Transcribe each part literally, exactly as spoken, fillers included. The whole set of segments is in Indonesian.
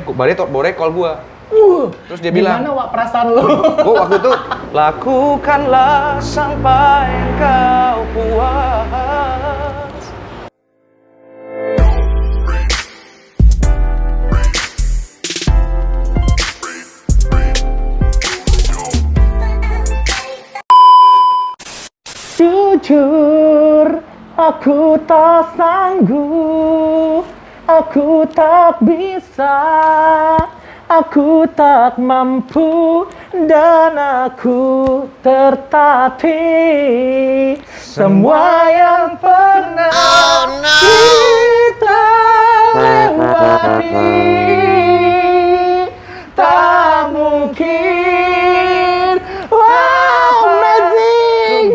Badai Badai call gua. Uh, terus dia bilang, gimana Wak perasaan lu? Gua waktu itu, lakukanlah sampai kau puas. Jujur, aku tak sanggup, aku tak bisa, aku tak mampu, dan aku tertatih. Semua yang pernah oh, no. kita lewati tak mungkin. Wow, amazing!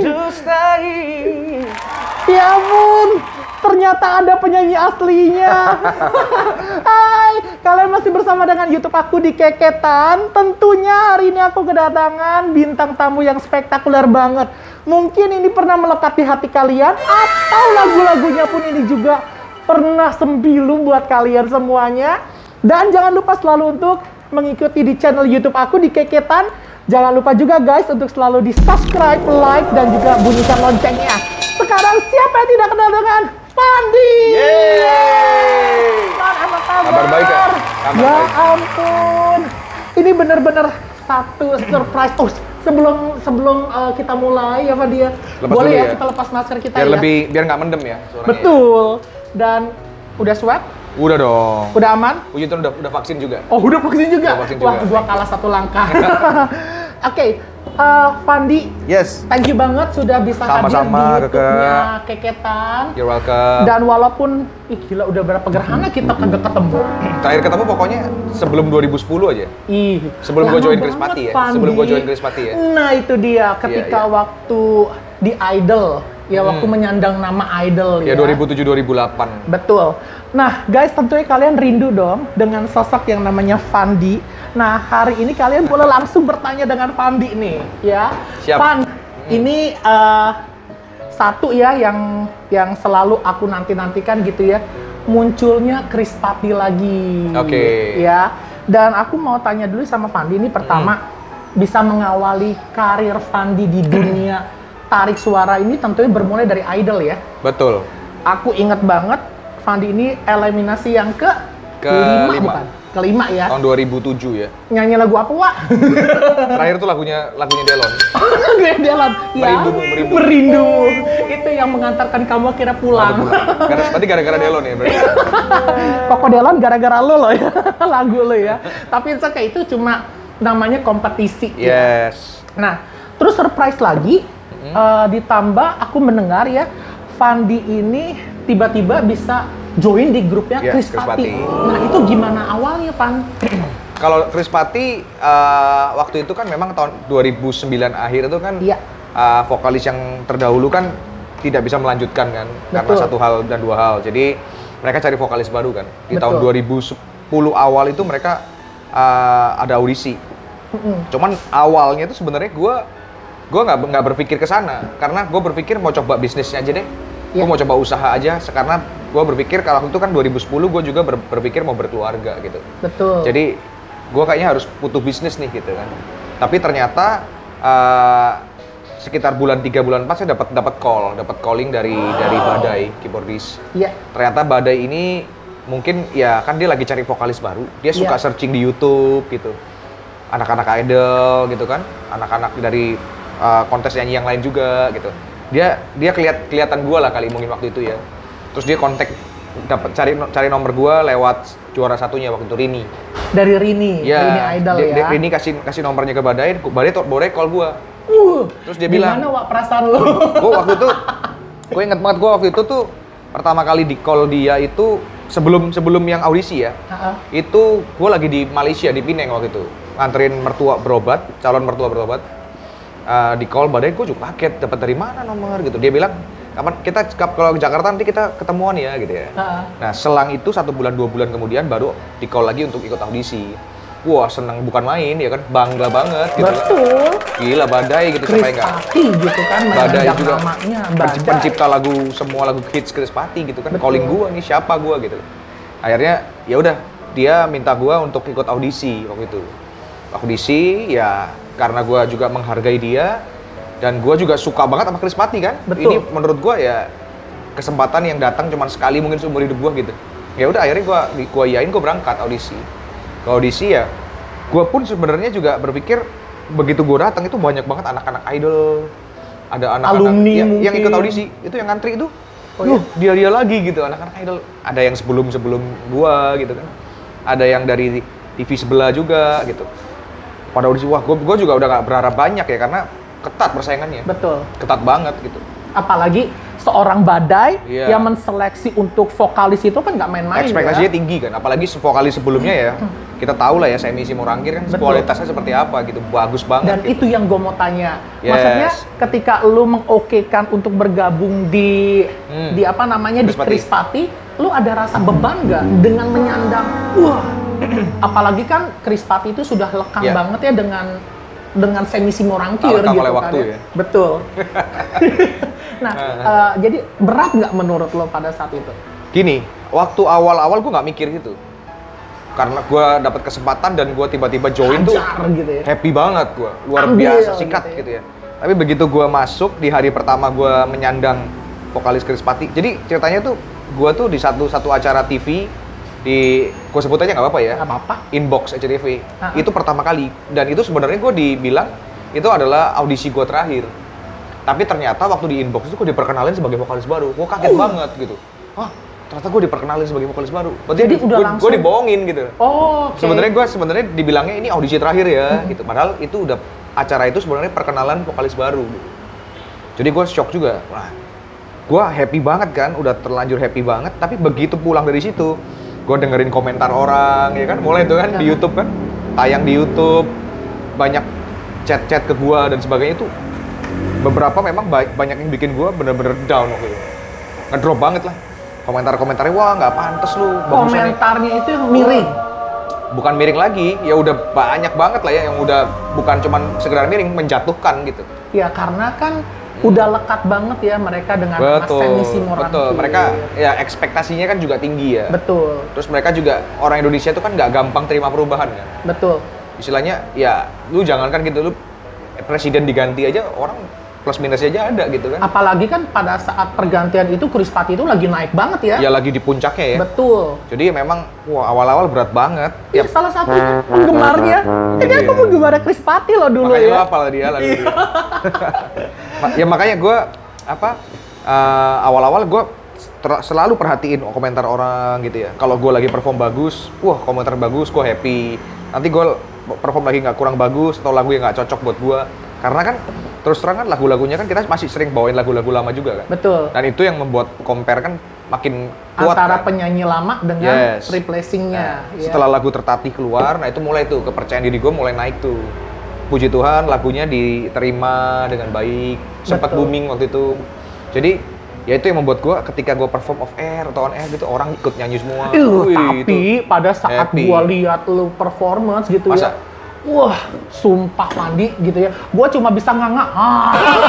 Ya ampun, ternyata ada penyanyi aslinya. Hai, kalian masih bersama dengan YouTube aku di Keketan. Tentunya hari ini aku kedatangan bintang tamu yang spektakuler banget. Mungkin ini pernah melekat di hati kalian, atau lagu-lagunya pun ini juga pernah sembilu buat kalian semuanya. Dan jangan lupa selalu untuk mengikuti di channel YouTube aku di Keketan. Jangan lupa juga guys untuk selalu di subscribe, like, dan juga bunyikan loncengnya. Sekarang siapa yang tidak kenal dengan Fandi? Yeay! Kan, apa kabar? Kabar baik ya? Kabar ya baik. ampun, ini bener-bener satu surprise. Oh, sebelum sebelum uh, kita mulai ya Fandi ya, Lepas boleh ya, ya kita lepas masker kita biar ya. lebih biar nggak mendem ya suaranya. Betul. Dan udah swab? Udah dong. Udah aman? Puji Tuhan udah udah vaksin juga. Oh, udah vaksin juga? Udah vaksin Wah, juga. gua kalah satu langkah. Oke, okay. uh, Fandi, Yes. thank you banget sudah bisa Sama-sama, hadir di YouTube-nya Keketan. You're welcome. Dan walaupun, ih gila udah berapa gerhana kita kagak ketemu. Terakhir ketemu pokoknya sebelum dua ribu sepuluh aja. Ih, Sebelum gua lama join banget, Krispati ya. Fandi. Sebelum gua join Krispati ya. Nah itu dia, ketika Iya, iya. waktu di Idol, ya Hmm. waktu menyandang nama Idol Ya ya. dua ribu tujuh dua ribu delapan. Betul. Nah, guys, tentunya kalian rindu dong dengan sosok yang namanya Fandi. Nah, hari ini kalian boleh langsung bertanya dengan Fandi nih, ya. Siap. Fan, ini uh, satu ya yang yang selalu aku nanti-nantikan gitu ya, munculnya Krispati lagi. Oke. Ya. Dan aku mau tanya dulu sama Fandi ini pertama, hmm. bisa mengawali karir Fandi di dunia tarik suara ini tentunya bermulai dari Idol ya. Betul. Aku inget banget Fandi ini eliminasi yang ke Kelima. kelima bukan? Kelima ya. Tahun dua ribu tujuh ya. Nyanyi lagu apa, Wak? Terakhir tuh lagunya lagunya Delon. Gedelan. Ya. Merindu, merindu. Merindu. Itu yang mengantarkan kamu akhirnya pulang. Gara- Berarti gara-gara Delon ya berarti. Koko Delon gara-gara lo loh ya. Lagu lo ya. Tapi itu kayak itu cuma namanya kompetisi. Ya. Yes. Nah, terus surprise lagi mm-hmm. uh, ditambah aku mendengar ya Fandi ini tiba-tiba bisa join di grupnya Ya, Krispati. Krispati. Nah, itu gimana awalnya, Van? Kalau Krispati uh, waktu itu kan memang tahun dua ribu sembilan akhir itu kan Iya. uh, vokalis yang terdahulu kan tidak bisa melanjutkan kan. Betul. Karena satu hal dan dua hal. Jadi mereka cari vokalis baru kan. Di Betul. tahun dua ribu sepuluh awal itu mereka uh, ada audisi. Mm-mm. Cuman awalnya itu sebenarnya gue gue nggak nggak berpikir ke sana karena gue berpikir mau coba bisnisnya aja deh. Gue Yeah. mau coba usaha aja karena gue berpikir kalau itu kan dua ribu sepuluh gue juga ber, berpikir mau berkeluarga gitu. Betul. Jadi gue kayaknya harus butuh bisnis nih gitu kan. Tapi ternyata uh, sekitar bulan tiga bulan empat saya dapat dapat call, dapat calling dari wow. dari Badai keyboardis. Iya. Ternyata Badai ini mungkin ya kan dia lagi cari vokalis baru. Dia suka Yeah. searching di YouTube gitu. Anak-anak idol gitu kan, anak-anak dari uh, kontes nyanyi yang lain juga gitu. Dia dia keliat kelihatan gue lah kali mungkin waktu itu ya. Terus dia kontak dapat cari cari nomor gue lewat juara satunya waktu itu Rini. Dari Rini, Ya, Rini Idol dia, ya. dia- Rini kasih kasih nomornya ke Badai, Badai tuh Badai call gue. Uh, Terus dia bilang, gimana Wak perasaan lo? gue waktu itu, gue inget banget gue waktu itu tuh pertama kali di call dia itu sebelum sebelum yang audisi ya. Uh-uh. Itu gue lagi di Malaysia di Penang waktu itu nganterin mertua berobat, calon mertua berobat. Uh, di call Badai, gue juga kaget dapat dari mana nomor gitu. Dia bilang kapan kita kalau ke Jakarta nanti kita ketemuan ya gitu ya. Uh-uh. Nah selang itu satu bulan dua bulan kemudian baru di call lagi untuk ikut audisi. Wah seneng bukan main ya kan, bangga banget gitu. Betul. Gila Badai gitu siapa yang enggak. Krispati gitu kan, Badai menanjak juga namanya penci- Badai. pencipta lagu semua lagu hits Krispati gitu kan. Betul. Calling gua nih siapa gua gitu. Akhirnya ya udah dia minta gue untuk ikut audisi waktu itu. Audisi ya karena gue juga menghargai dia dan gue juga suka banget sama Chris Patti kan. Betul. Ini menurut gue ya kesempatan yang datang cuman sekali mungkin seumur hidup gue gitu. Ya udah akhirnya gue gue iyain gue berangkat audisi. Ke audisi ya, gue pun sebenarnya juga berpikir begitu gue datang itu banyak banget anak-anak idol, ada anak-anak Alumni yang, mungkin. yang ikut audisi itu yang ngantri itu. Oh, Loh, iya? dia dia lagi gitu anak-anak idol. Ada yang sebelum sebelum gua gitu kan. Ada yang dari T V sebelah juga gitu. Pada audisi wah, gua gua juga udah gak berharap banyak ya karena ketat persaingannya. Betul. Ketat banget gitu. Apalagi seorang Badai Iya. yang menseleksi untuk vokalis itu kan nggak main-main Ekspektasinya ya. tinggi kan, apalagi vokalis sebelumnya ya. Kita tahu lah ya Semi Simorangkir kan Betul. kualitasnya seperti apa gitu, bagus banget. Dan gitu. itu yang gue mau tanya. Yes. Maksudnya ketika lu mengokekan untuk bergabung di Hmm. di apa namanya Chris di Patti. Chris Patti, lu ada rasa beban nggak dengan menyandang? Wah, apalagi kan Chris Patti itu sudah lekang Ya. banget ya dengan dengan Semi Simorangkir Lekang gitu oleh kan waktu ya. Betul. Nah, eh, jadi berat nggak menurut lo pada saat itu? Gini, waktu awal-awal gua nggak mikir gitu. Karena gua dapat kesempatan dan gua tiba-tiba join tuh Hajar gitu ya. happy banget gua, luar Ambil biasa sikat gitu ya. gitu ya. Tapi begitu gua masuk di hari pertama gua menyandang vokalis Chris Patti. Jadi ceritanya tuh gua tuh di satu satu acara T V di gua sebut aja nggak apa-apa ya. Nggak apa-apa. Inbox S C T V. Ah. Itu pertama kali dan itu sebenarnya gua dibilang itu adalah audisi gua terakhir. Tapi ternyata waktu di inbox itu gua diperkenalin sebagai vokalis baru. Gua kaget Oh. banget gitu. Hah, ternyata gua diperkenalin sebagai vokalis baru. Berarti Jadi di- udah gua, langsung- gua dibohongin gitu. Oh, oke. Sebenarnya gue sebenarnya dibilangnya ini audisi terakhir ya, gitu. Padahal itu udah acara itu sebenarnya perkenalan vokalis baru. Gitu. Jadi gue shock juga. Wah, gue happy banget kan, udah terlanjur happy banget. Tapi begitu pulang dari situ, gue dengerin komentar orang, ya kan, mulai itu kan di YouTube kan, tayang di YouTube, banyak chat-chat ke gue dan sebagainya itu. Beberapa memang ba- banyak yang bikin gue bener-bener down waktu itu. Ngedrop banget lah. Komentar-komentarnya, wah nggak pantes lu. bagusan nih." Komentarnya itu yang miring. Bukan miring lagi, ya udah banyak banget lah ya yang udah bukan cuman sekedar miring, menjatuhkan gitu. Ya karena kan udah lekat banget ya mereka dengan Mas Betul, Semi Simorangkir. betul. Mereka ya ekspektasinya kan juga tinggi ya. Betul, Terus mereka juga orang Indonesia itu kan nggak gampang terima perubahan kan. betul. Istilahnya ya lu jangankan gitu, lu presiden diganti aja orang plus minusnya aja ada gitu kan. Apalagi kan pada saat pergantian itu Chris Patti itu lagi naik banget ya. Ya lagi di puncaknya ya. Betul. Jadi memang wah awal-awal berat banget. Ya, salah satu penggemarnya. Ini Iya. aku penggemar Chris Patti loh dulu Makanya ya. lo hafal dia lagu dia. Ma- ya makanya gue apa eh, awal-awal gue selalu perhatiin komentar orang gitu ya. Kalau gue lagi perform bagus, wah komentar bagus, gue happy. Nanti gue perform lagi nggak kurang bagus atau lagu yang nggak cocok buat gue. Karena kan terus terang kan lagu-lagunya kan kita masih sering bawain lagu-lagu lama juga kan. Betul. Dan itu yang membuat compare kan makin kuat Antara kan. penyanyi lama dengan Yes. replacing-nya. Nah, ya. setelah lagu Tertatih keluar, nah itu mulai tuh kepercayaan diri gue mulai naik tuh. Puji Tuhan lagunya diterima dengan baik, sempat Betul. booming waktu itu. Jadi ya itu yang membuat gue ketika gue perform off air atau on air gitu orang ikut nyanyi semua. Ih, Wih, tapi itu pada saat happy. gua lihat lu performance gitu Masa? ya, wah, sumpah Pandi gitu ya, gua cuma bisa nganga. Ah.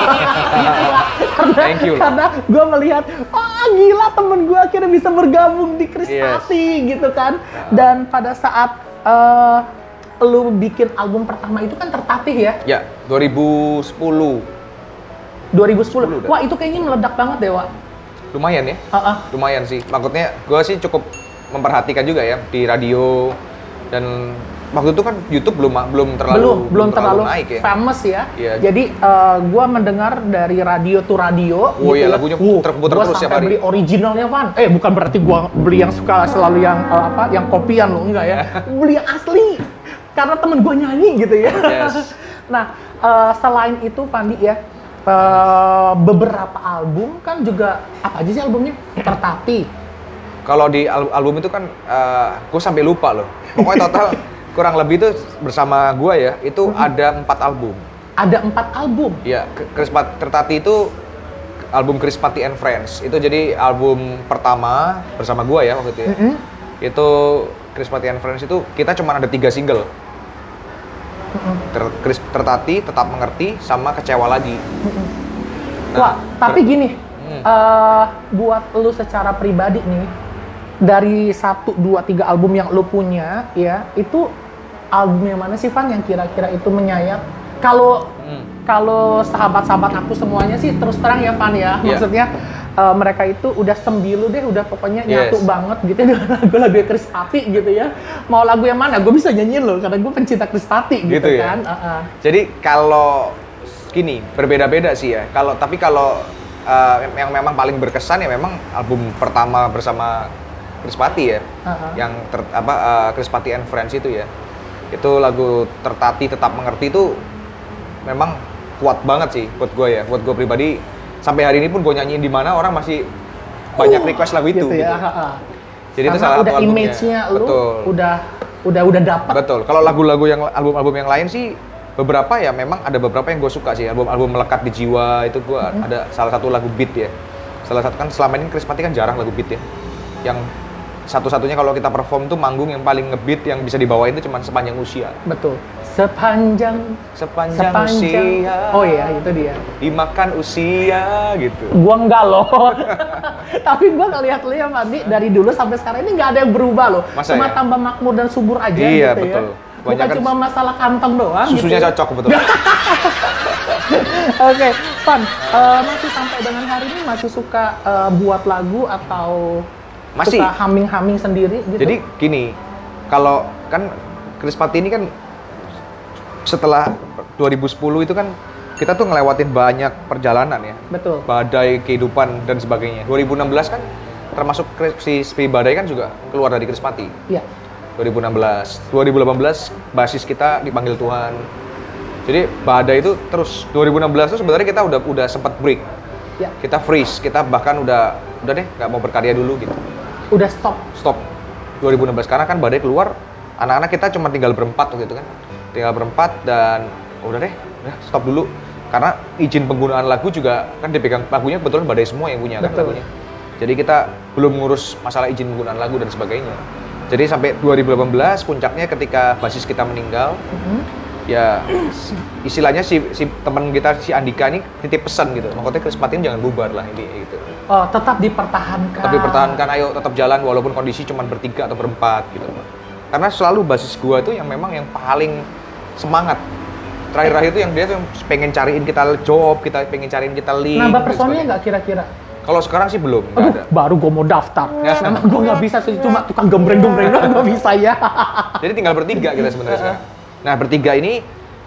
karena, Thank you. karena gua melihat, ah gila temen gua akhirnya bisa bergabung di Chris Yes. Patti gitu kan. Dan pada saat eh, lu bikin album pertama itu kan Tertatih ya, Ya, dua ribu sepuluh. dua ribu sepuluh. sepuluh dah. Wah, itu kayaknya meledak banget deh, Wak. Lumayan ya. Heeh. Lumayan sih. Maksudnya gue sih cukup memperhatikan juga ya di radio dan waktu itu kan YouTube belum belum terlalu belum belum terlalu, naik ya. famous ya. Iya. Jadi eh, gua mendengar dari radio to radio. Oh iya, ya. lagunya Uh, puter-puter gua terus tiap sampai hari. beli originalnya, Van. Eh bukan berarti gua beli yang suka selalu yang eh, apa, yang kopian loh, enggak ya. Beli yang asli. Karena temen gua nyanyi gitu ya. Yes. Nah, eh, selain itu Pandi ya, eh, beberapa album kan juga apa aja sih albumnya? Tertatih. Kalau di al- album itu kan, gue sampai lupa loh. Pokoknya total kurang lebih itu bersama gue ya, itu ada empat album. Ada empat album. Ya, K- Chris Pat- Tertatih itu album Chris Patti and Friends. Itu jadi album pertama bersama gue ya waktu itu ya. Mm-mm. Itu Chris Patti and Friends itu kita cuma ada tiga single. Mm-mm. Ter- Chris Tertatih, Tetap Mengerti, sama Kecewa Lagi. Wah, Nah, tapi ber- gini, Hmm. eh, buat lu secara pribadi nih, dari satu, dua, tiga album yang lu punya, ya, itu album yang mana sih, Van, yang kira-kira itu menyayat? Kalau hmm. kalau sahabat-sahabat aku semuanya sih terus terang ya, Van ya, yeah. maksudnya uh, mereka itu udah sembilu deh, udah pokoknya yes. nyatu banget gitu dengan lagu-lagu Krispati gitu ya. Mau lagu yang mana, gue bisa nyanyiin loh, karena gue pencinta Krispati gitu, gitu kan. Ya? Uh-uh. Jadi kalau gini, berbeda-beda sih ya. Kalau tapi kalau uh, yang memang paling berkesan ya memang album pertama bersama Krispati ya, uh-huh. yang ter, apa uh, Krispati and Friends itu ya, itu lagu Tertati Tetap Mengerti itu memang kuat banget sih buat gue ya, buat gue pribadi. Sampai hari ini pun gue nyanyiin di mana orang masih banyak uh, request lagu itu. Gitu ya, gitu. Uh-huh. Jadi itu salah satu albumnya. Image-nya lu betul. udah udah udah dapat. Betul. Kalau lagu-lagu yang album-album yang lain sih beberapa ya memang ada beberapa yang gue suka sih. Album-album Melekat di Jiwa itu gue mm-hmm. ada salah satu lagu beat ya. Salah satu kan selama ini Krispati kan jarang lagu beat ya. Yang satu-satunya kalau kita perform tuh manggung yang paling ngebeat yang bisa dibawain itu cuma Sepanjang Usia. Betul. Sepanjang sepanjang, sepanjang usia. Oh iya, itu dia. Dimakan usia gitu. Gua enggak loh. Tapi gua ngeliat-liat Mandi dari dulu sampai sekarang ini nggak ada yang berubah loh. Masa cuma ya? tambah makmur dan subur aja iya, gitu betul. ya. Bukan cuma masalah kantong doang. Susunya gitu. cocok betul. Oke, okay, Van, uh, masih sampai dengan hari ini masih suka uh, buat lagu atau masih suka humming-humming sendiri gitu? Jadi gini, kalau kan Krispati ini kan setelah dua ribu sepuluh itu kan kita tuh ngelewatin banyak perjalanan ya. Betul. Badai kehidupan dan sebagainya. dua ribu enam belas kan termasuk si Sepi Badai kan juga keluar dari Krispati. Iya. dua ribu enam belas. dua ribu delapan belas basis kita dipanggil Tuhan. Jadi Badai itu terus dua ribu enam belas itu sebenarnya kita udah udah sempat break. Ya. Kita freeze, kita bahkan udah udah deh nggak mau berkarya dulu gitu. Udah stop. Stop. dua ribu enam belas karena kan Badai keluar, anak-anak kita cuma tinggal berempat waktu itu kan. Tinggal berempat dan udah deh, udah stop dulu. Karena izin penggunaan lagu juga kan dipegang lagunya kebetulan Badai semua yang punya kan lagunya. Jadi kita belum ngurus masalah izin penggunaan lagu dan sebagainya. Jadi sampai dua ribu delapan belas puncaknya ketika basis kita meninggal. Mm-hmm. Ya istilahnya si, si teman kita si Andika ini titip pesan gitu. Maksudnya Krispati jangan bubar lah ini gitu. Oh, tetap dipertahankan. Tetap dipertahankan, ayo tetap jalan walaupun kondisi cuma bertiga atau berempat gitu. Karena selalu basis gua tuh yang memang yang paling semangat. Terakhir-terakhir itu yang dia tuh pengen cariin kita job, kita pengen cariin kita link. Nambah personnya nggak kira-kira? Kalau sekarang sih belum, nggak ada. Baru gue mau daftar. Ya. Memang gue nggak bisa sih, cuma tukang gembreng-gembreng doang nggak bisa ya. Jadi tinggal bertiga kita sebenarnya sekarang. Nah bertiga ini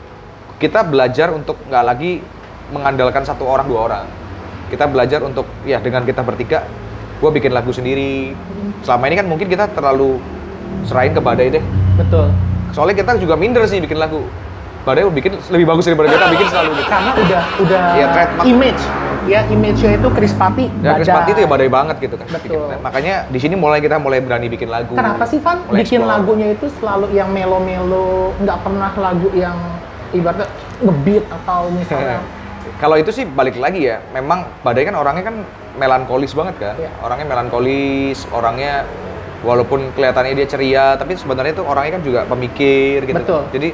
kita belajar untuk nggak lagi mengandalkan satu orang dua orang. Kita belajar untuk ya dengan kita bertiga, gue bikin lagu sendiri. Selama ini kan mungkin kita terlalu serahin ke Badai deh. Betul. Soalnya kita juga minder sih bikin lagu. Badai bikin lebih bagus daripada kita bikin selalu gitu. Karena udah udah ya, trademark. Image, ya image-nya itu Krispati. Ya Krispati itu ya Badai banget gitu kan. Betul. Nah, makanya di sini mulai kita mulai berani bikin lagu. Kenapa sih Van bikin explore. Lagunya itu selalu yang melo-melo, nggak pernah lagu yang ibaratnya ngebeat atau misalnya? Kalau itu sih balik lagi ya. Memang Badai kan orangnya kan melankolis banget kan. Ya. Orangnya melankolis, orangnya walaupun kelihatannya dia ceria, tapi sebenarnya itu orangnya kan juga pemikir gitu. Betul. Jadi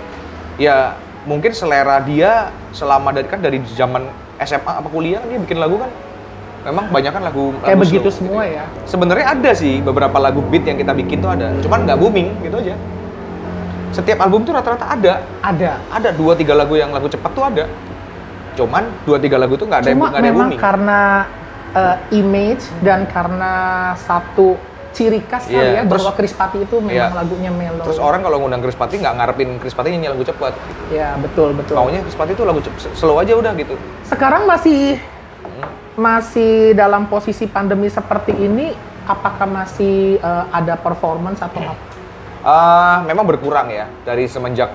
ya mungkin selera dia selama dari kan dari zaman S M A apa kuliah dia bikin lagu kan memang banyak kan lagu kayak lagu begitu slow, semua gitu. Ya. Sebenarnya ada sih beberapa lagu beat yang kita bikin tuh ada, cuman nggak booming gitu aja. Setiap album tuh rata-rata ada. Ada. Ada dua tiga lagu yang lagu cepat tuh ada. Cuman dua tiga lagu tuh nggak ada yang nggak ada yang booming. Karena uh, image dan karena satu ciri khas kali yeah. ya Terus, bahwa Krispati itu memang yeah. lagunya melo. Terus orang kalau ngundang Krispati nggak ngarepin Krispati nyanyi lagu cepat. Ya betul betul. Maunya Krispati itu lagu slow aja udah gitu. Sekarang masih hmm. masih dalam posisi pandemi seperti ini, apakah masih uh, ada performance atau hmm. apa? Uh, memang berkurang ya dari semenjak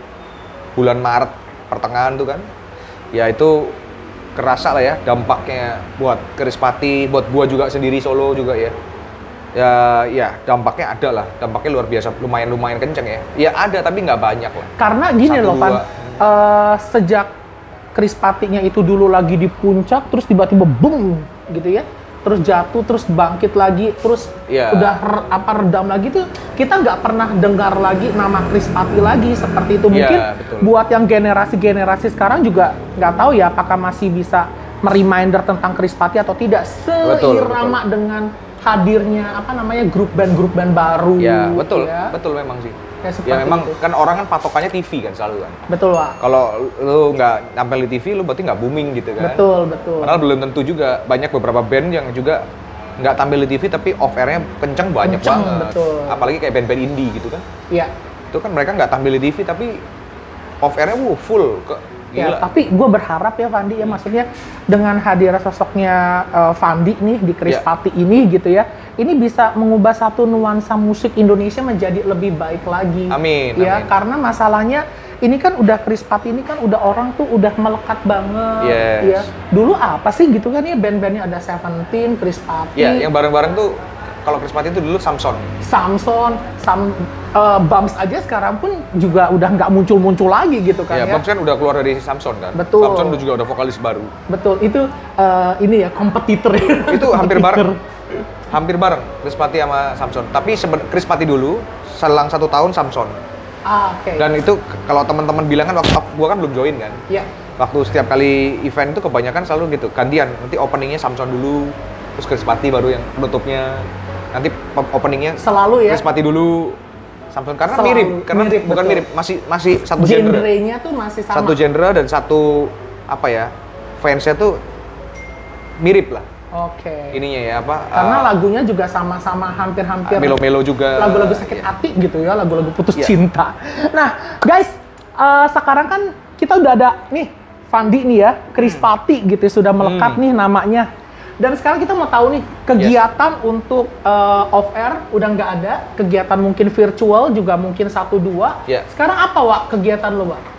bulan Maret pertengahan tuh kan. Ya itu kerasa lah ya dampaknya buat Krispati, buat gua juga sendiri solo juga ya. Ya, ya dampaknya ada lah, dampaknya luar biasa, lumayan lumayan kenceng ya. Ya ada tapi nggak banyak lah. Karena gini Satu, loh Van, uh, sejak Krispatinya itu dulu lagi di puncak, terus tiba-tiba boom gitu ya, terus jatuh, terus bangkit lagi, terus ya. udah re, apa redam lagi tuh, kita nggak pernah dengar lagi nama Krispati lagi seperti itu. Mungkin ya, buat yang generasi-generasi sekarang juga nggak tahu ya apakah masih bisa mereminder tentang Krispati atau tidak seirama betul, betul. dengan hadirnya apa namanya grup band-grup band baru. Ya, betul, ya. betul memang sih. Kayak seperti Ya memang itu. kan orang kan patokannya T V kan selalu kan. Betul, Pak. Kalau lu nggak nampil di T V, lu berarti nggak booming gitu kan. Betul, betul. Padahal belum tentu juga. Banyak beberapa band yang juga nggak tampil di T V tapi off airnya kenceng banyak Kenceng, banget. betul. Apalagi kayak band-band indie gitu kan. Iya. Itu kan mereka nggak tampil di T V tapi off airnya wuh, full ke Ya, gila. tapi gue berharap ya Fandi ya, maksudnya dengan hadirnya sosoknya uh, Fandi nih di Chris Ya. Pati ini gitu ya, ini bisa mengubah satu nuansa musik Indonesia menjadi lebih baik lagi. Amin, Ya, amin. karena masalahnya ini kan udah Chris Pati ini kan udah orang tuh udah melekat banget. Yes. Ya. Dulu apa sih gitu kan ya band-bandnya ada Seventeen, Chris Pati. Ya, yang bareng-bareng tuh kalau Chris Pati itu dulu Samson. Samson, Sam, uh, Bams aja sekarang pun juga udah nggak muncul-muncul lagi gitu kan Ya, ya. Bams kan udah keluar dari Samson kan. Betul. Samson juga udah vokalis baru. Betul, itu uh, ini ya kompetitor ya. Itu hampir Kompetitor. bareng. Hampir bareng Chris Pati sama Samson. Tapi seben Chris Pati dulu, selang satu tahun Samson. Ah, oke. Dan itu k- kalau teman-teman bilang kan waktu gua kan belum join kan. Ya, Waktu setiap kali event itu kebanyakan selalu gitu, gantian. Nanti openingnya Samson dulu, terus Chris Pati baru yang penutupnya. Nanti pe- openingnya selalu ya. Chris Pati dulu, Samson karena Selalu mirip, karena mirip, bukan betul. mirip, masih masih satu genre. Genrenya tuh masih sama. Satu genre dan satu apa ya? Fansnya tuh mirip lah Oke. ininya ya apa? Karena eh, lagunya juga sama-sama hampir-hampir melo-melo juga. lagu-lagu sakit Ya. hati gitu ya, lagu-lagu putus Iya. cinta. Nah, guys, eh, sekarang kan kita udah ada nih Fandi nih ya, Chris Pati gitu sudah melekat Hmm. nih namanya. Dan sekarang kita mau tahu nih kegiatan untuk eh, off air udah nggak ada, kegiatan mungkin virtual juga mungkin satu dua. Iya. Sekarang apa Wak kegiatan lo Wak?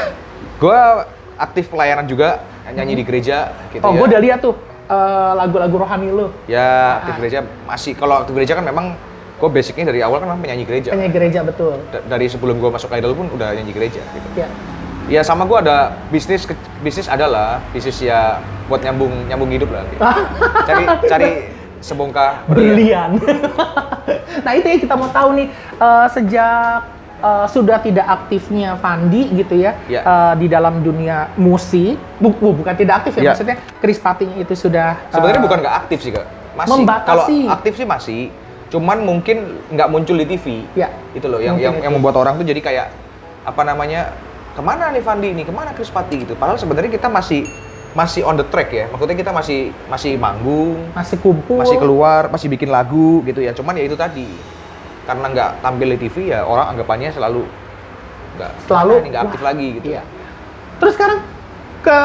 Gua aktif pelayanan juga, nyanyi di gereja gitu Oh, ya. gue udah lihat tuh eh, lagu-lagu rohani lo. Ya, aktif gereja masih. Kalau aktif gereja kan memang gue basicnya dari awal kan memang penyanyi gereja. Penyanyi gereja betul. Da- Dari sebelum gue masuk Idol pun udah nyanyi gereja gitu. Ya. Ya sama gue ada bisnis, ke- bisnis adalah bisnis ya buat nyambung nyambung hidup lah. Gitu. Cari cari sebongkah berlian. Brilian. Nah itu ya kita mau tahu nih eh, sejak eh, sudah tidak aktifnya Fandi gitu ya, Ya. eh, di dalam dunia musik, bu, bu- bukan tidak aktif ya, Ya. maksudnya Chris Patinya itu sudah Sebenarnya eh, bukan nggak aktif sih kak. Masih. membatasi. Kalau aktif sih masih. Cuman mungkin nggak muncul di T V. Ya. Itu loh yang Mungkin yang, itu. yang membuat orang tuh jadi kayak apa namanya, kemana nih Fandi ini, kemana Chris Pati gitu. Padahal sebenarnya kita masih masih on the track ya. Maksudnya kita masih masih manggung, masih kumpul. masih keluar, masih bikin lagu gitu ya. Cuman ya itu tadi, karena nggak tampil di T V ya orang anggapannya selalu nggak Selalu, mana nih, nggak aktif wah, lagi gitu. Iya. Terus sekarang ke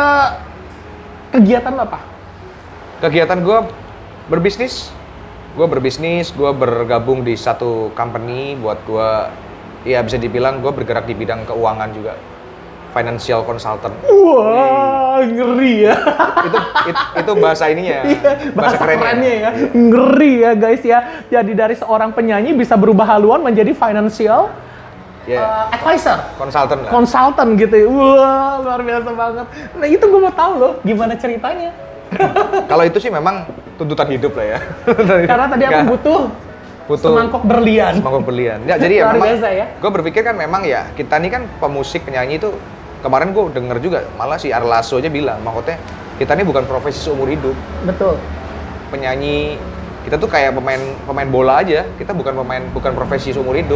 kegiatan lo apa? Kegiatan gue berbisnis, gue berbisnis, gue bergabung di satu company buat gue, ya bisa dibilang gue bergerak di bidang keuangan juga, financial consultant. Wah, ngeri ya. itu, it- itu bahasa ininya, Iya, bahasa kerennya. kerennya ya. Ngeri ya guys ya. Jadi dari seorang penyanyi bisa berubah haluan menjadi financial Ya, uh, advisor, consultant lah. konsultan gitu ya. Wah, luar biasa banget. Nah itu gue mau tahu loh, gimana ceritanya. Kalau itu sih memang tuntutan hidup lah ya. Karena tadi aku Nggak, butuh, butuh semangkok berlian. semangkok berlian. Ya, jadi ya Luar memang, biasa ya. gue berpikir kan memang ya, kita nih kan pemusik, penyanyi itu, kemarin gue denger juga, malah si Arlaso aja bilang, maksudnya kita ini bukan profesi seumur hidup. Betul. Penyanyi, kita tuh kayak pemain pemain bola aja, kita bukan pemain, bukan profesi seumur hidup.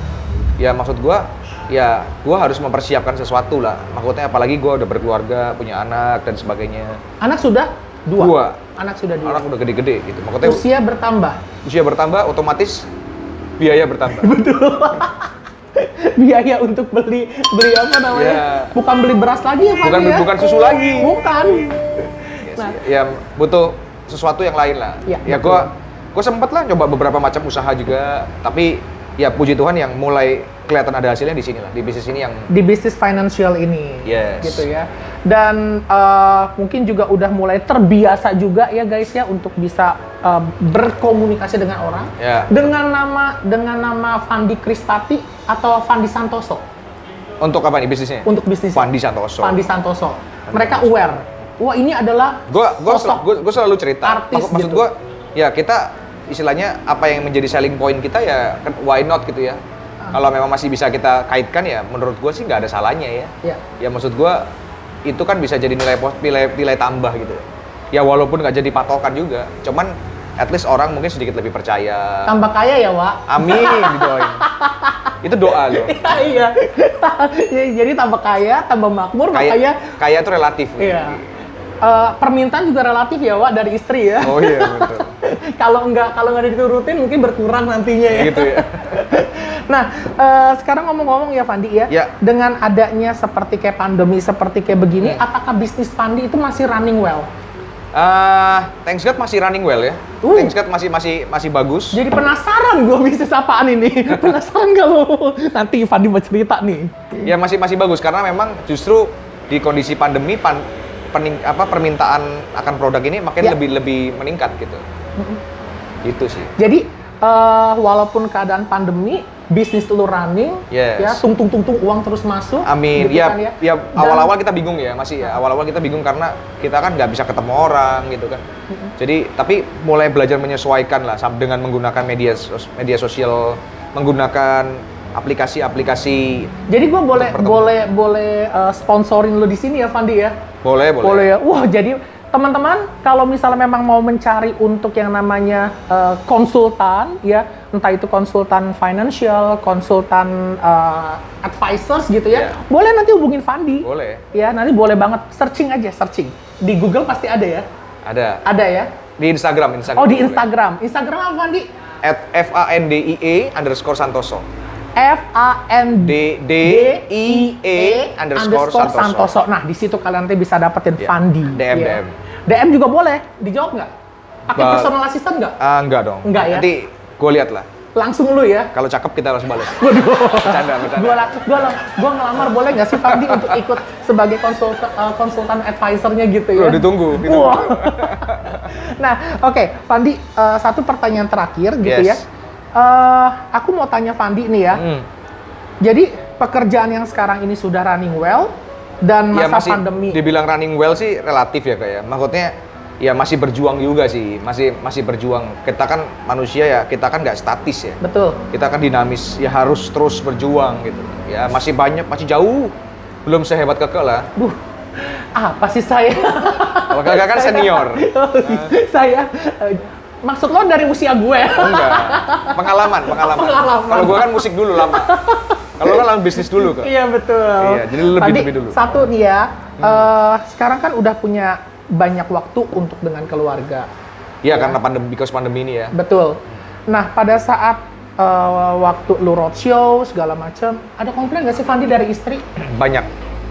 Ya maksud gua, ya gua harus mempersiapkan sesuatu lah. Maksudnya apalagi gua udah berkeluarga, punya anak dan sebagainya. Anak sudah dua. Dua. Anak sudah dua. Anak udah gede-gede gitu. Maksudnya usia, Usia bertambah. bertambah, otomatis biaya bertambah. Biaya untuk beli beli apa namanya? Iya. Bukan beli beras lagi ya, Fandi Bukan ya? bukan susu lagi. Bukan. Ya, Nah. sih. Ya butuh sesuatu yang lain lah. Ya, ya betul. gua gua sempet lah coba beberapa macam usaha juga, tapi ya puji Tuhan yang mulai kelihatan ada hasilnya di sini lah, di bisnis ini yang Di bisnis financial ini, Yes. gitu ya. Dan eh, mungkin juga udah mulai terbiasa juga ya guys ya untuk bisa eh, berkomunikasi dengan orang Ya. dengan nama dengan nama Fandi Krispati atau Fandi Santoso untuk apa nih bisnisnya? untuk bisnis Fandi Santoso. Fandi Santoso. Mereka aware. Wah ini adalah Gua gua sosok gua, gua selalu cerita. artis Maksud, maksud gitu. gua ya kita istilahnya apa yang menjadi selling point kita ya kan, why not gitu ya. Ah. Kalau memang masih bisa kita kaitkan ya menurut gua sih nggak ada salahnya ya. ya. Ya maksud gua itu kan bisa jadi nilai pos- nilai nilai tambah gitu. Ya walaupun nggak jadi patokan juga. Cuman at least orang mungkin sedikit lebih percaya. Tambah kaya ya, Wak? Amin, didoain. Itu doa loh. Iya, iya. Jadi tambah kaya, tambah makmur, Kaya, makanya kaya itu relatif. iya. Uh, permintaan juga relatif ya, Wak, dari istri ya. Oh iya, betul. Kalau nggak kalau nggak diturutin mungkin berkurang nantinya ya. Gitu ya. Nah, uh, sekarang ngomong-ngomong ya Fandi ya, Ya. dengan adanya seperti kayak pandemi, seperti kayak begini, Hmm. apakah bisnis Fandi itu masih running well? Ah, thanks God masih running well ya. Uh. Thanks God masih masih masih bagus. Jadi penasaran gue bisnis apaan ini? Penasaran nggak lo? Nanti Fandi mau cerita nih. Ya masih masih bagus karena memang justru di kondisi pandemi pan, pening, apa permintaan akan produk ini makin Ya. lebih lebih meningkat gitu. Gitu sih. Jadi uh, walaupun keadaan pandemi, bisnis lu running, Yes. ya tung tung tung tung uang terus masuk. Amin. gitu Ya, kan, ya Dan- awal-awal kita bingung ya, masih ya. Awal-awal kita bingung karena kita kan nggak bisa ketemu orang gitu kan. Jadi, tapi mulai belajar menyesuaikan lah sam- dengan menggunakan media sos- media sosial, menggunakan aplikasi-aplikasi. Jadi gue boleh bertemu. boleh boleh uh, sponsorin lu di sini ya Fandi ya. Boleh, boleh. Boleh ya. Wah, jadi teman-teman kalau misalnya memang mau mencari untuk yang namanya uh, konsultan ya, entah itu konsultan financial, konsultan uh, advisors gitu ya, Yeah. boleh nanti hubungin Fandi. Boleh. Ya, nanti boleh banget searching aja, searching. Di Google pasti ada ya. Ada. Ada ya. Di Instagram, Instagram. Oh, di boleh. Instagram. Instagram apa Fandi? At F A N D I E underscore Santoso. F A N D D I E underscore Santoso. Nah, di situ kalian nanti bisa dapetin Ya, Fandi. D M, ya. D M. D M juga boleh. Dijawab nggak? Pakai Ba- personal assistant nggak? Ah, enggak dong. Enggak ya? Nanti gue lihat lah. Langsung lu ya. Kalau cakep kita harus balas. Waduh. Bercanda, bercanda. Gua, la- gua, la- gua ngelamar boleh nggak sih Fandi untuk ikut sebagai konsultan uh, konsultan advisornya gitu ya? Oh, ditunggu, ditunggu. Wah. Nah, oke, Fandi, uh, satu pertanyaan terakhir gitu ya. Yes. Uh, aku mau tanya Fandi nih ya. Hmm. Jadi pekerjaan yang sekarang ini sudah running well dan Ya masa masih pandemi. dibilang running well sih relatif ya kayak. Maksudnya ya masih berjuang juga sih, masih masih berjuang. Kita kan manusia ya, kita kan nggak statis ya. Betul. Kita kan dinamis, ya harus terus berjuang gitu. Ya masih banyak, masih jauh. Belum sehebat Keke lah. Duh, apa sih saya? Kalau Keke kan Saya- senior. saya, eh, maksud lo dari usia gue? Oh, enggak. Pengalaman, pengalaman. Pengalaman. Kalau gua kan musik dulu lama. Kalau lo kan bisnis dulu kan. Iya betul. Iya, jadi lebih- Fandi, lebih dulu. satu nih ya, eh, sekarang kan udah punya banyak waktu untuk dengan keluarga. Iya Ya. karena pandemi, because pandemi ini ya. Betul. Nah, pada saat eh, waktu lu roadshow segala macam, ada komplain nggak sih Fandi dari istri? Banyak.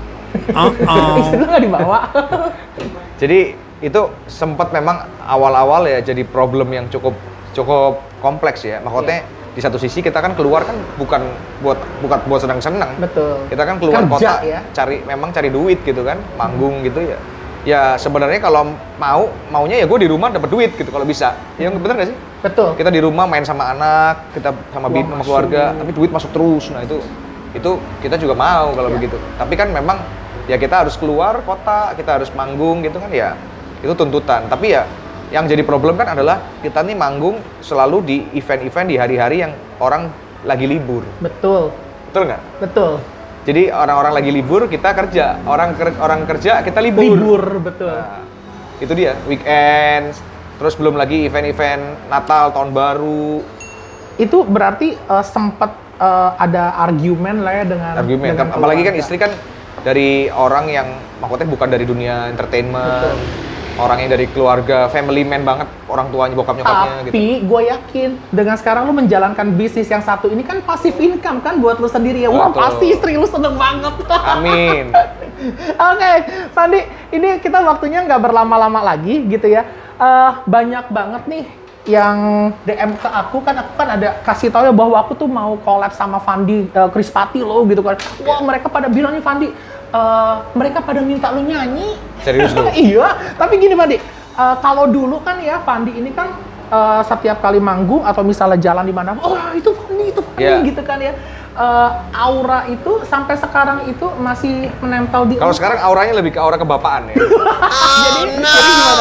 Istri lu nggak dibawa? Jadi itu sempat memang awal-awal ya jadi problem yang cukup cukup kompleks ya. Maksudnya di satu sisi kita kan keluar kan bukan buat bukan buat senang-senang. Betul. Kita kan keluar Kerja, kota ya. cari memang cari duit gitu kan, manggung gitu ya. Ya sebenarnya kalau mau maunya ya gue di rumah dapat duit gitu kalau bisa. Ya bener nggak sih? Betul. Kita di rumah main sama anak, kita sama bini, Uang sama masuk. keluarga, tapi duit masuk terus. Nah itu itu kita juga mau kalau Ya. begitu. Tapi kan memang ya kita harus keluar kota, kita harus manggung gitu kan ya. Itu tuntutan. Tapi ya yang jadi problem kan adalah kita nih manggung selalu di event-event di hari-hari yang orang lagi libur. Betul. Betul nggak? Betul. Jadi orang-orang lagi libur kita kerja, orang ker- orang kerja kita libur. Libur, betul. Nah, itu dia weekend. Terus belum lagi event-event Natal, Tahun Baru. Itu berarti eh, sempat eh, ada argumen lah ya dengan Argumen. dengan Kan, apalagi kan keluarga. istri kan dari orang yang maksudnya bukan dari dunia entertainment. Betul. Orang yang dari keluarga family man banget, orang tuanya, bokap nyokapnya gitu. Tapi gue yakin dengan sekarang lu menjalankan bisnis yang satu ini kan pasif income kan buat lu sendiri ya. Wah Betul. pasti istri lu seneng banget. Amin. Oke, Fandi, ini kita waktunya nggak berlama-lama lagi gitu ya. Eh, banyak banget nih yang D M ke aku kan, aku kan ada kasih tau ya bahwa aku tuh mau collab sama Fandi uh, Krispati loh gitu kan. Wah mereka pada bilang nih Fandi, eh, mereka pada minta lu nyanyi. Serius lu? Iya, tapi gini Fandi, eh, kalau dulu kan ya Fandi ini kan eh, setiap kali manggung atau misalnya jalan di mana, oh itu Fandi, itu Fandi Iya. gitu kan ya. Eh, aura itu sampai sekarang itu masih menempel di Kalau sekarang auranya lebih ke aura kebapaan ya. jadi, jadi gimana?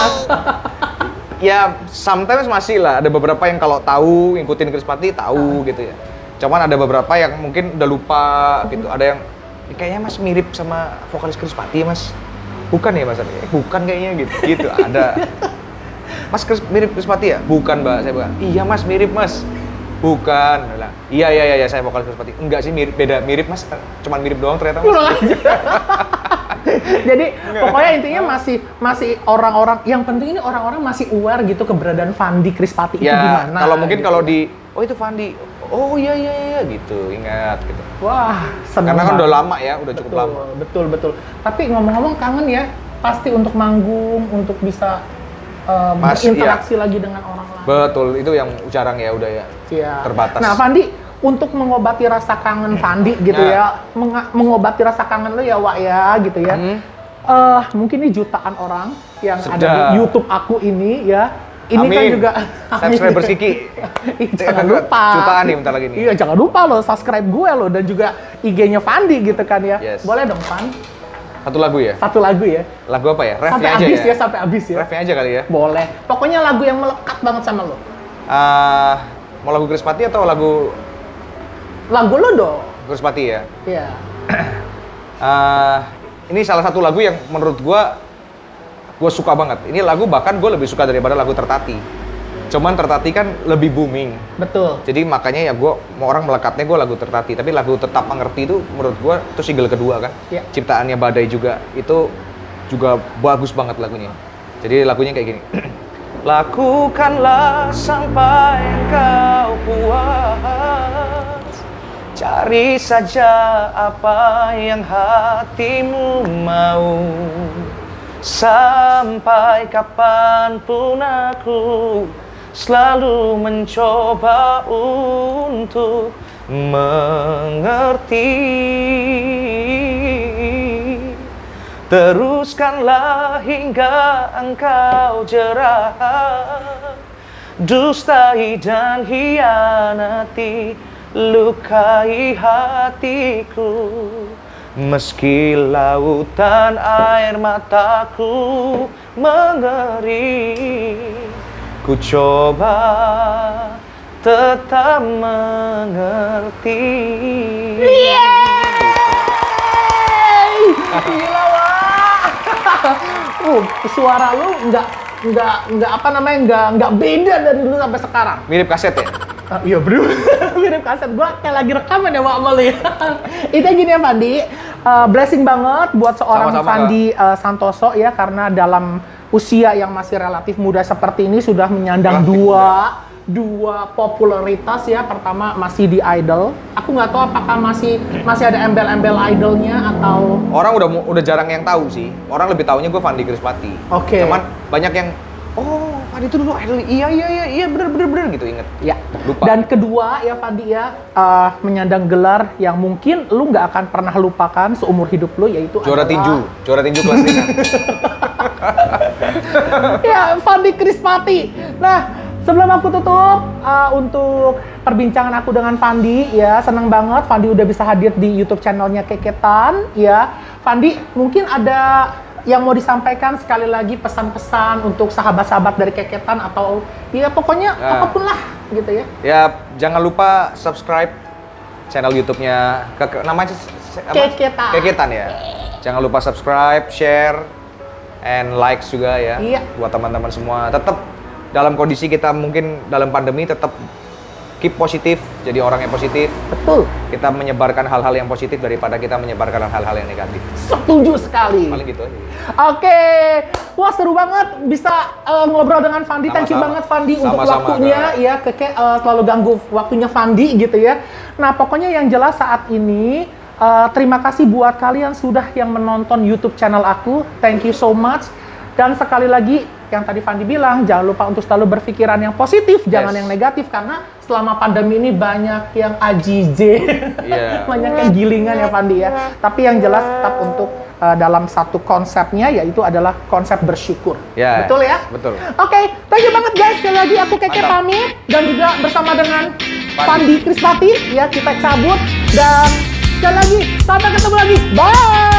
Ya, sometimes masih lah. Ada beberapa yang kalau tahu, ngikutin Krispati, tahu gitu ya. Cuman ada beberapa yang mungkin udah lupa gitu. Ada yang, kayaknya mas mirip sama vokalis Krispati mas. Bukan ya mas? Eh, bukan kayaknya gitu. Gitu, ada. Mas Kris, mirip Krispati ya? Bukan mbak, saya bilang, iya mas mirip mas. Bukan, dia bilang, iya iya iya saya vokalis Krispati. Enggak sih mirip, beda mirip mas, cuman mirip doang ternyata mas. Kurang aja. Jadi pokoknya intinya masih masih orang-orang, yang penting ini orang-orang masih aware gitu keberadaan Fandi Krispati itu Ya, gimana. kalau mungkin gitu. kalau di, oh itu Fandi, oh iya iya iya gitu, ingat gitu. Wah, seneng Karena kan banget. udah lama ya, udah cukup betul, lama. Betul, betul. Tapi ngomong-ngomong kangen ya, pasti untuk manggung, untuk bisa uh, Mas, berinteraksi lagi dengan orang lain. Betul, itu yang jarang ya udah ya. Iya. Terbatas. Nah, Fandi, untuk mengobati rasa kangen Fandi gitu Nah. ya, menga- mengobati rasa kangen lo ya, Wak ya, gitu ya. Hmm. Eh, mungkin ini jutaan orang yang ada Sudah. di YouTube aku ini ya. Ini kan Amin. juga Subscribers Kiki. Ih, jangan lupa. Jutaan nih bentar lagi nih. Iya, jangan lupa lo subscribe gue lo dan juga I G-nya Fandi gitu kan ya. Yes. Boleh dong, Fan? Satu lagu ya? Satu lagu ya. Lagu apa ya? Sampai Refnya aja habis ya? ya, sampai habis ya. Refnya aja kali ya? Boleh. Pokoknya lagu yang melekat banget sama lo. Ah, mau lagu Krispati atau lagu Lagu lo dong. Krispati ya? Iya. Ah, ini salah satu lagu yang menurut gua gua suka banget. Ini lagu bahkan gua lebih suka daripada lagu Tertati. Cuman Tertati kan lebih booming. Betul. Jadi makanya ya gua mau orang melekatnya gua lagu Tertati. Tapi lagu Tetap Mengerti itu menurut gua itu single kedua kan. Iya. Ciptaannya Badai juga itu juga bagus banget lagunya. Jadi lagunya kayak gini. Lakukanlah sampai kau puas. Cari saja apa yang hatimu mau. Sampai kapanpun aku selalu mencoba untuk mengerti. Teruskanlah hingga engkau jerah, dustai dan hianati, lukai hatiku. Meski lautan air mataku mengering, ku coba tetap mengerti. Gila, Wak. uh, suara lu nggak nggak nggak apa namanya nggak nggak beda dari dulu sampai sekarang. Mirip kaset ya? Ah, iya bro, mirip kaset. Gua kayak lagi rekaman ya Wak sama lu ya. Itu gini ya Fandi, uh, blessing banget buat seorang Sama-sama, Fandi uh, Santoso ya, karena dalam usia yang masih relatif muda seperti ini sudah menyandang Relatif dua dua popularitas ya. Pertama masih di Idol. Aku nggak tahu apakah masih masih ada embel-embel idolnya atau Orang udah mu- udah jarang yang tahu sih. Orang lebih taunya gue Fandi Krispati. Oke. Cuman banyak yang oh Fandi itu dulu idol. Iya iya iya iya bener bener bener gitu inget. ya. Lupa. Dan kedua ya Fandi ya, uh, menyandang gelar yang mungkin lu nggak akan pernah lupakan seumur hidup lu, yaitu Juara adalah- tinju, juara tinju kelas lima. Ya, Fandi Krispati. Nah, sebelum aku tutup, uh, untuk perbincangan aku dengan Fandi, ya senang banget Fandi udah bisa hadir di YouTube channelnya Keketan, ya. Fandi, mungkin ada yang mau disampaikan sekali lagi pesan-pesan untuk sahabat-sahabat dari Keketan atau ya pokoknya Nah. apapun lah gitu ya. Ya jangan lupa subscribe channel YouTube-nya ke, ke- namanya s- s- apa? Keketan. Keketan ya. Jangan lupa subscribe, share, and likes juga ya. Iya. Buat teman-teman semua. Tetap dalam kondisi kita mungkin dalam pandemi tetap keep positif, jadi orang yang positif. Betul. Kita menyebarkan hal-hal yang positif daripada kita menyebarkan hal-hal yang negatif. Setuju sekali. Paling gitu aja. Oke, wah seru banget bisa uh, ngobrol dengan Fandi. Thank you Sama-sama. banget Fandi untuk Sama-sama, waktunya Kak. ya. Keke uh, selalu ganggu waktunya Fandi gitu ya. Nah pokoknya yang jelas saat ini uh, terima kasih buat kalian sudah yang menonton YouTube channel aku. Thank you so much. Dan sekali lagi yang tadi Fandi bilang, jangan lupa untuk selalu berpikiran yang positif, jangan Yes. yang negatif, karena selama pandemi ini banyak yang A J J, Iya. banyak yang gilingan ya Fandi ya. Tapi yang jelas tetap untuk uh, dalam satu konsepnya, yaitu adalah konsep bersyukur. Ya, Betul ya? betul. Oke, thank you banget guys. Sekali lagi aku Keke Mantap. pamit, dan juga bersama dengan Fandi. Fandi Krispati ya, kita cabut, dan sekali lagi sampai ketemu lagi. Bye.